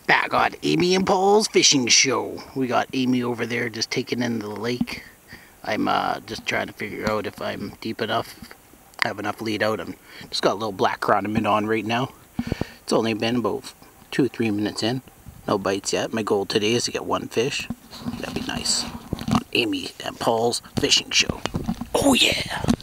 Back on Amy and Paul's fishing show. We got Amy over there just taking in the lake. I'm just trying to figure out if I'm deep enough, have enough lead out. I'm just got a little black chronomid on right now. It's only been about 2 or 3 minutes in. No bites yet. My goal today is to get 1 fish. That'd be nice. On Amy and Paul's fishing show. Oh yeah!